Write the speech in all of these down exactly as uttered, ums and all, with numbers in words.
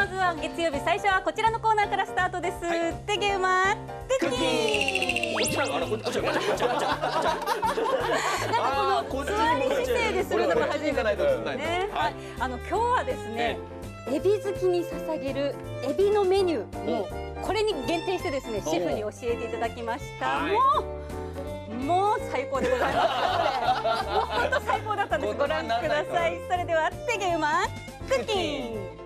ずは月曜日最初はこちらのコーナーからスタートです。てげうまクッキー。なんかこの座り姿勢でするのが初めてですね。はい、あの今日はですね、エビ好きに捧げるエビのメニューもこれに限定してですね、シェフに教えていただきました。もうもう最高でございます。もう本当最高だったんです。ご覧ください。それではてげうまクッキー。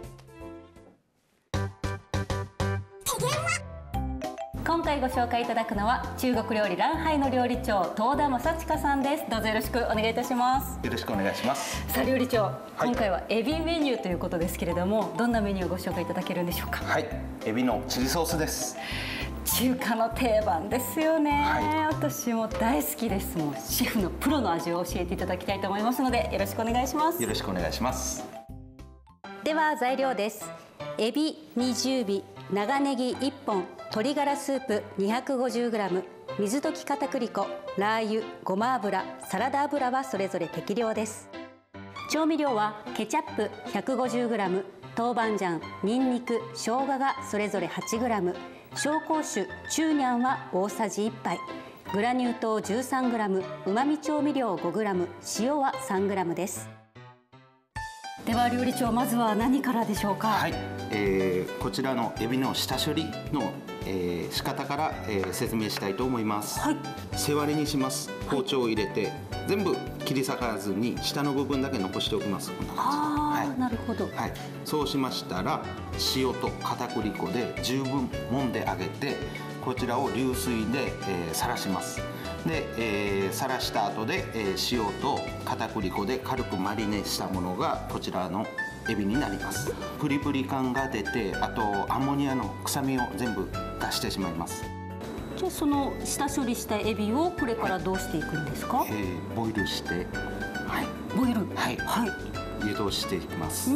今回ご紹介いただくのは中国料理蘭海の料理長東田正親さんです。どうぞよろしくお願いいたします。 よろしくお願いします。 さあ料理長、 はい、 今回はエビメニューということですけれども、どんなメニューをご紹介いただけるんでしょうか。 はい、エビのチリソースです。 中華の定番ですよね。はい、私も大好きです。もうシェフのプロの味を教えていただきたいと思いますのでよろしくお願いします。 よろしくお願いします。 では材料です。エビにじゅうび、長ネギいっぽん、鶏ガラスープ にひゃくごじゅうグラム、 水溶き片栗粉、ラー油、ごま油、サラダ油はそれぞれ適量です。調味料はケチャップ ひゃくごじゅうグラム、豆板醤、にんにく、生姜がそれぞれ はちグラム、紹興酒、中ニャンは大さじいっぱい、グラニュー糖 じゅうさんグラム、うまみ調味料 ごグラム、塩は さんグラム です。では料理長、まずは何からでしょうか。 はい、えー、こちらのエビの下処理の、えー、仕方から、えー、説明したいと思います。はい、背割りにします。包丁を入れて、はい、全部切り裂かずに下の部分だけ残しておきます。こんな感じ。 ああ、はい、なるほど。 はい、そうしましたら塩と片栗粉で十分揉んであげて、こちらを流水でさら、えー、します。で、えー、さらした後で、えー、塩と片栗粉で軽くマリネしたものがこちらのエビになります。プリプリ感が出て、あとアンモニアの臭みを全部出してしまいます。 でその下処理したエビをこれからどうしていくんですか。はい、 えー、ボイルして、はい、 ボイル、 はい、はい、湯通していきます。はい、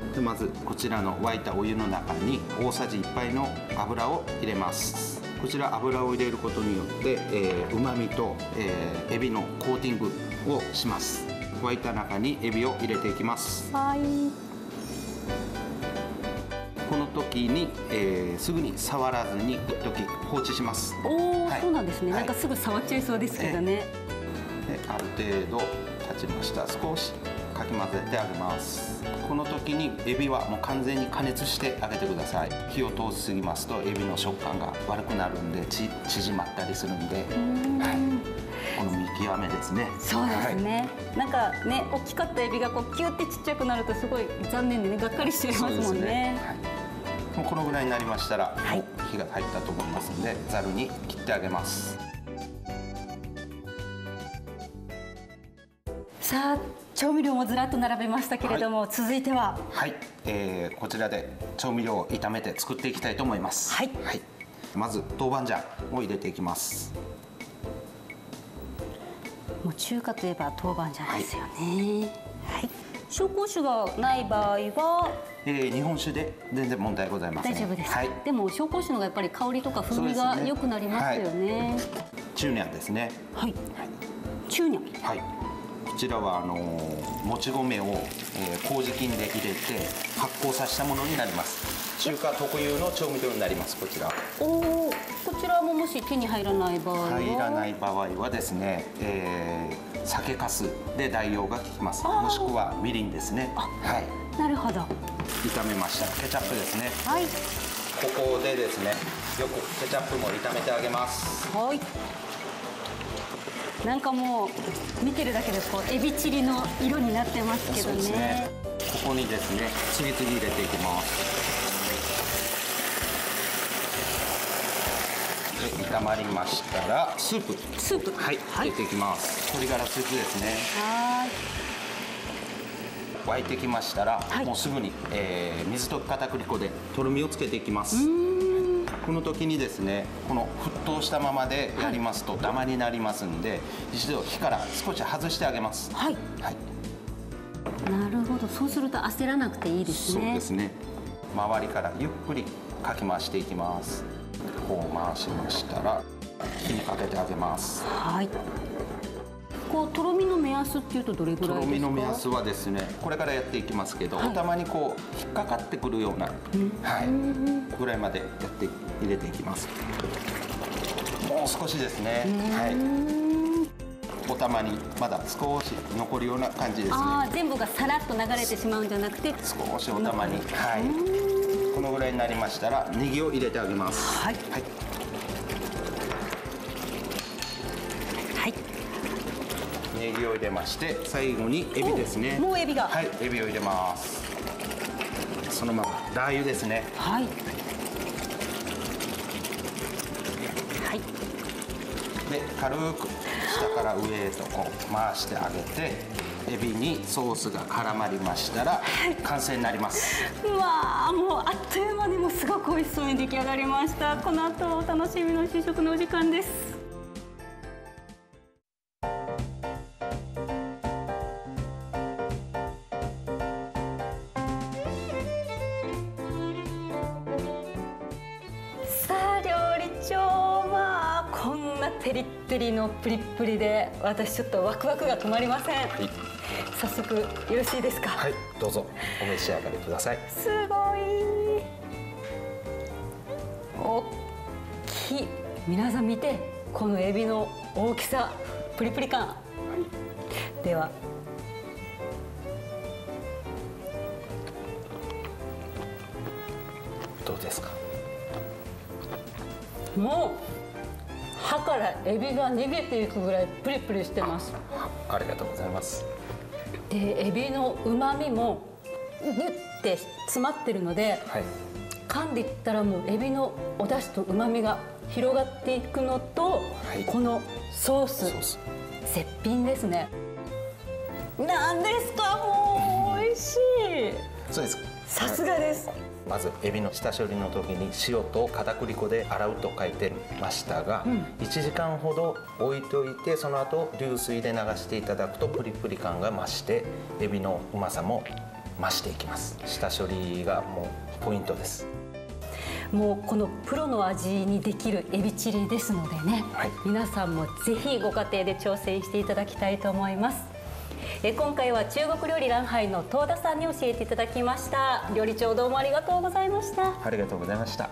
でまずこちらの沸いたお湯の中に大さじいっぱいの油を入れます。こちら油を入れることによって、えー、うまみと、えー、エビのコーティングをします。沸いた中にエビを入れていきます。はい、この時に、えー、すぐに触らずに一時放置します。 おお、 はい、 そうなんですね。 はい、 なんかすぐ触っちゃいそうですけどね。 である程度経ちました。少しかき混ぜてあげます。この時にエビはもう完全に加熱してあげてください。火を通しすぎますとエビの食感が悪くなるんでち縮まったりするんで、はい、この見極めですね。 そうですね、はい、なんかね、大きかったエビがこうキュッてちっちゃくなるとすごい残念でね、がっかりしちゃいますもんね。ね、はい、 もうこのぐらいになりましたら、はい、火が入ったと思いますのでざるに切ってあげます。 さあ調味料もずらっと並べましたけれども、はい、続いては、 はい、えー、こちらで調味料を炒めて作っていきたいと思います。はい、はい、まず豆板醤を入れていきます。 もう中華といえば豆板醤ですよね。はい、はい、紹興酒がない場合は、 えー、日本酒で全然問題ございません。 大丈夫です。 はい、 でも紹興酒のがやっぱり香りとか風味が良くなりますよね。はい、 中ニャンですね。はい、 はい、中ニャン、 はい、こちらはあのもち米を、えー、麹菌で入れて発酵させたものになります。中華特有の調味料になります。こちら。おお、こちらももし手に入らない場合は、 入らない場合はですね、えー、酒粕で代用が効きます。もしくはみりんですね。はい、なるほど。炒めました。ケチャップですね。はい、ここでですね、よくケチャップも炒めてあげます。はい、 なんかもう見てるだけでこうエビチリの色になってますけど ね, ねここにですね次々入れていきます。で炒まりましたらスープスープ、 はい、入れていきます。鶏ガラスープですね。はい、沸いてきましたら、はい、もうすぐに、えー、水溶き片栗粉でとろみをつけていきます。この時にですね、この沸騰したままでやりますとダマになりますんで、はい、一度火から少し外してあげます。はい、はい、 なるほど。そうすると焦らなくていいですね。 そうですね。周りからゆっくりかき回していきます。こう回しましたら火にかけてあげます。はい。 こうとろみの目安っていうとどれぐらいですか？ とろみの目安はですね、これからやっていきますけど、はい、お玉にこう引っかかってくるような、はい、ぐらいまでやって入れていきます。もう少しですね。はい。お玉にまだ少し残るような感じですね。 ああ、全部がさらっと流れてしまうんじゃなくて、 少しお玉に、はい。このぐらいになりましたら、ネギを入れてあげます。はい。はい。はい。ネギを入れまして、最後にエビですね。 もうエビが。 はい、エビを入れます。そのままラー油ですね。 はい。 で軽く下から上へとこう回してあげて、エビにソースが絡まりましたら完成になります。 うわー、もうあっという間にもうすごく美味しそうに出来上がりました。この後はお楽しみの試食のお時間です。さあ料理長、こんなテリッテリのプリップリで私ちょっとワクワクが止まりません。はい、早速よろしいですか？ はい、どうぞお召し上がりください。 すごい大きい。皆さん見て、このエビの大きさ、プリプリ感。はい、ではどうですか？ もう歯からエビが逃げていくぐらいプリプリしてます。 あ、ありがとうございます。 でエビの旨味もギュッて詰まってるので、はい、噛んでいったらもうエビのお出汁と旨味が広がっていくのと、はい、このソース、ソース絶品ですね。なんですか、もう美味しい。 そうです。 さすがです。 まずエビの下処理の時に塩と片栗粉で洗うと書いてましたが、うん、いちじかんほど置いておいて、その後流水で流していただくとプリプリ感が増してエビのうまさも増していきます。下処理がもうポイントです。 もうこのプロの味にできるエビチリですのでね、はい、皆さんもぜひご家庭で挑戦していただきたいと思います。え今回は中国料理ランハイの東田さんに教えていただきました。料理長どうもありがとうございました。 ありがとうございました。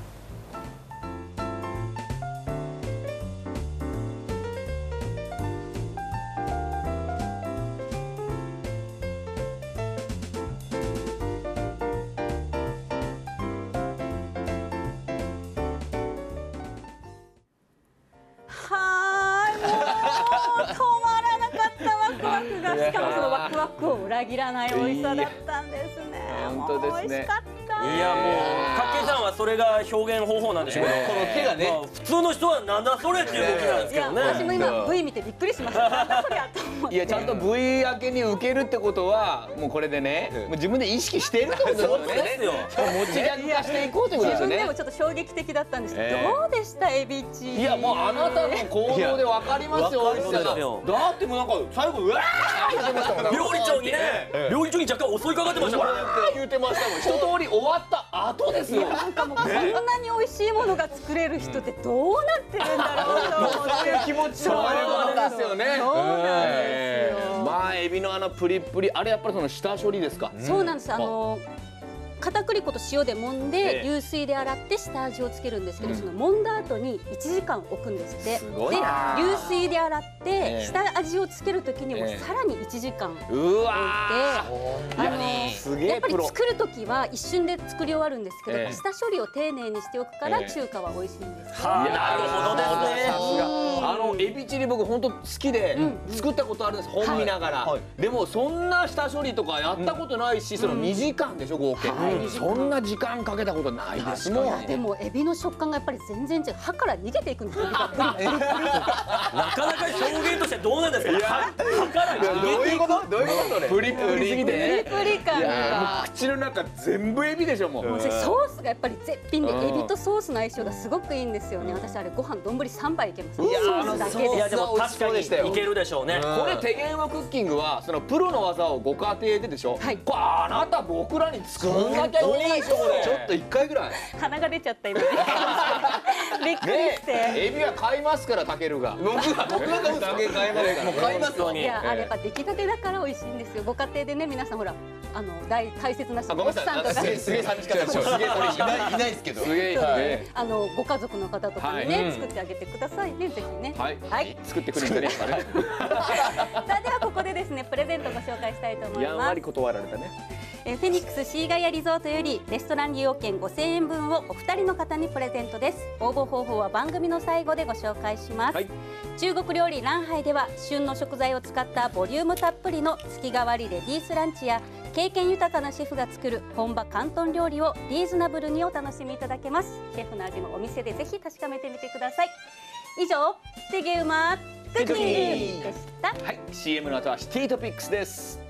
しかもそのワクワクを裏切らない美味しさだったんですね。 本当ですね。 美味しかった。 いやもうかっけさんはそれが表現方法なんでしょうね。 この手がね、 まあ、普通の人はなんだそれっていう動きなんですけどね。 私も今 ブイ 見てびっくりしました。なんだそりゃと思って。 いやちゃんと ブイ 明けに受けるってことはもうこれでね、もう自分で意識してるってことですよね。 そうですよ。 持ちギャグ化していこうということですよね。 自分でもちょっと衝撃的だったんですけど、どうでしたエビチリ？ いやもうあなたの行動でわかりますよ。美味しさが。だってもうなんか最後うわー言ってましたもん。 料理長にね、料理長に若干襲いかかってましたもん。 言ってましたもん。一通り終わった後ですよ。 なんかもうこんなに美味しいものが作れる人ってどうなってるんだろうと思って。 そういう気持ちもあるんですよね。 そうなんですよ。 まあエビのあのプリプリ、あれやっぱりその下処理ですか。 そうなんです。あの片栗粉と塩で揉んで流水で洗って下味をつけるんですけど、その揉んだ後にいちじかん置くんですって。で流水で洗って下味をつける時にもさらにいちじかん置いて、あのやっぱり作る時は一瞬で作り終わるんですけど、下処理を丁寧にしておくから中華は美味しいんです。 なるほどですね。 さすが。あのエビチリ僕本当好きで作ったことあるんです。本見ながら。でもそんな下処理とかやったことないし、そのにじかんでしょ合計。そんな時間かけたことないですもん。 でもエビの食感がやっぱり全然違う。歯から逃げていくんですよ。なかなか表現としてどうなんですか。歯から逃げていく。 どういうことね。プリプリすぎてね。 プリプリ感が。 口の中全部エビでしょもう。 ソースがやっぱり絶品で、エビとソースの相性がすごくいいんですよね。私あれご飯丼さんばいいけます。ソースだけで。 いやでも確かにいけるでしょうね。 これ手芸のクッキングはそのプロの技をご家庭ででしょ。これあなた僕らに作んなきゃいけないでしょこれ。ちょっと一回ぐらい。 鼻が出ちゃった今。でびっくりして、 ね、エビは買いますからタケルが。 僕は僕が買うんですか。買います。もう買いますよ。 いやあれやっぱ出来たてだから美味しいんですよ。ご家庭でね皆さんほらあの大大切な人ごめんなさい。 奥さんとかすげえすげえ寂しかったでしょ。すげえ寂しかっいないいないですけど。 た。すげえね。 あのご家族の方とかにね、 はい作ってあげてくださいねぜひね。 はい。 はい作ってくれるんですかね。 さあではここでですねプレゼントご紹介したいと思いやんますわり。断られたね。 えーフェニックスシーガイアリゾートよりレストラン利用券ごせんえん分をお二人の方にプレゼントです。応募方法は番組の最後でご紹介します。 はい中国料理ランハイでは旬の食材を使ったボリュームたっぷりの月替わりレディースランチや経験豊かなシェフが作る本場広東料理をリーズナブルにお楽しみいただけます。シェフの味もお店でぜひ確かめてみてください。以上手毛うまクッキングでした。 はい。シーエム の後はシティトピックスです。